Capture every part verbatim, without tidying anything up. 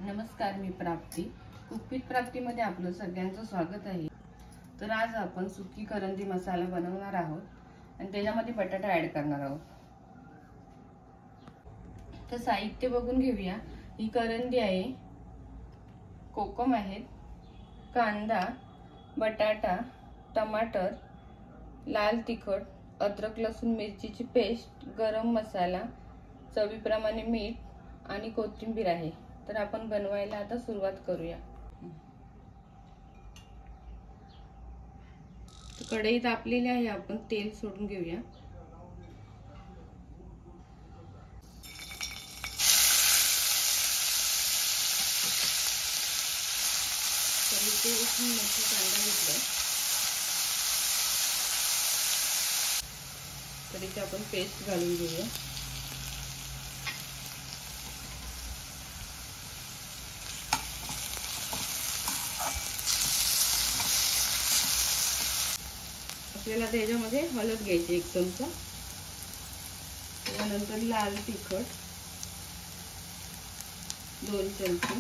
नमस्कार, मी प्राप्ती. Cook with प्राप्तीमध्ये आपलं सगळ्यांचं स्वागत आहे. तर आज आपण सुकी करंदी मसाला बनवणार आहोत आणि त्याच्यामध्ये बटाटा ऍड करणार आहोत. तर साहित्य बघून घेऊया. ही करंदी आहे, कोकम आहेत, कांदा, बटाटा, टमाटर, लाल तिखट, अद्रक लसूण मिरचीची पेस्ट, गरम मसाला, चवीप्रमाणे मीठ आणि कोथिंबीर आहे. तर आपण बनवायला आता सुरुवात करूया. कढई तापलेली आहे, आपण तेल सोडून घेऊया. तर इथे एक मोठा कांदा घेतलाय. तर इथे आपण पेस्ट घालून घेऊया. आपल्याला त्याच्यामध्ये हळद घ्यायची एक चमचा, त्यानंतर लाल तिखट दोन चमचे,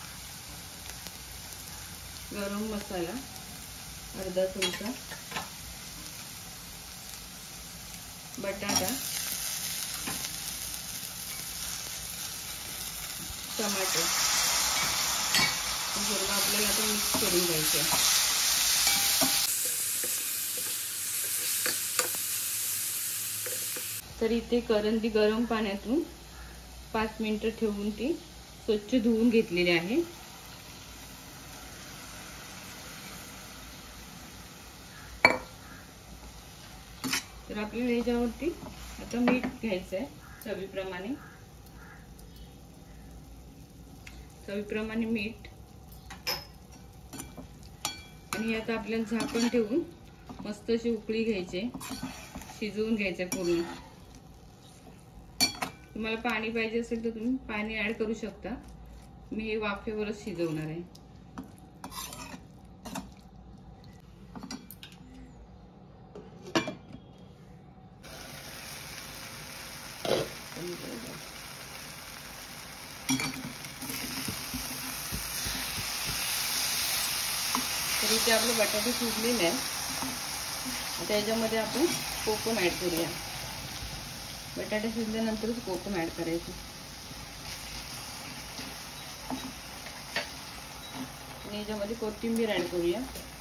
गरम मसाला अर्धा चमचा, बटाटा, टमाटर सर्व आपल्याला आता मिक्स करून घ्यायचं. तर इथे करंदी गरम पाण्यातून पाच मिनिटं ठेवून ती स्वच्छ धुवून घेतलेली आहे. तर आपल्याला याच्यावरती आता मीठ घ्यायचं आहे चवीप्रमाणे चवीप्रमाणे मीठ. आणि आता आपल्याला झाकण ठेवून मस्त अशी उकळी घ्यायची, शिजवून घ्यायचं पूर्ण. तुम्हाला पाणी पाहिजे असेल तर तुम्ही पाणी ऍड करू शकता. मी हे वाफेवरच शिजवणार आहे. तर इथे आपले बटाटे शिजलेले आहे. आता याच्यामध्ये आपण कोकम ऍड करूया. बटाटे शिजल्यानंतरच कोकम ऍड करायचं. आणि याच्यामध्ये कोथिंबीर ऍड करूया.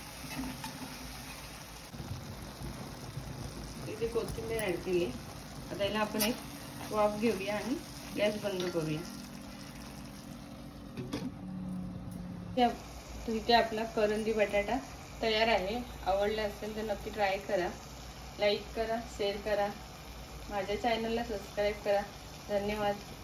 इथे कोथिंबीर ऍड केली. आता याला आपण एक वाफ घेऊया आणि गॅस बंद करूया. तर इथे आपला करंदी बटाटा तयार आहे. आवडला असेल तर नक्की ट्राय करा. लाईक करा, शेअर करा, माझ्या चॅनलला सबस्क्राईब करा. धन्यवाद.